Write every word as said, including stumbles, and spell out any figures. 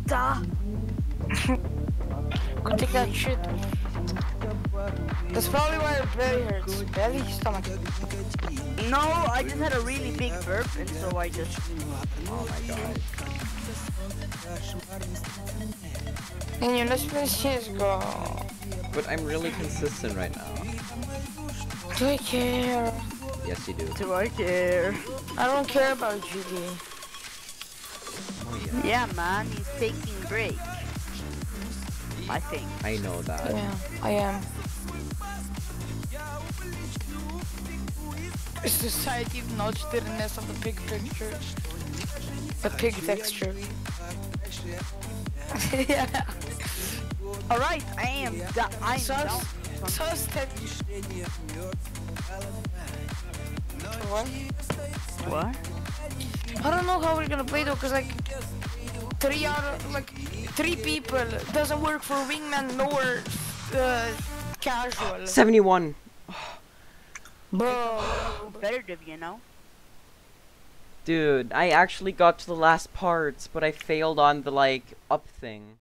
Duh. Go take that shit. That's probably why your belly hurts. Belly? Stomach. No, I just had a really big burp, and so I just. Oh my god. And your let's play C S G O. But I'm really consistent right now. Do I care? Yes, you do. Do I care? I don't care about G D. Oh yeah. Yeah, man, he's taking break. I think. I know that. Yeah, I am. It's the side you've notched it in this of the pig picture. The pig texture. Yeah. Alright, I am done. I'm Sauce, down. sauce tech. What? What? I don't know how we're gonna play though, cause like three out of like three people doesn't work for wingman nor uh, casual. seventy-one. Bro. Competitive, you know? Dude, I actually got to the last parts, but I failed on the like up thing.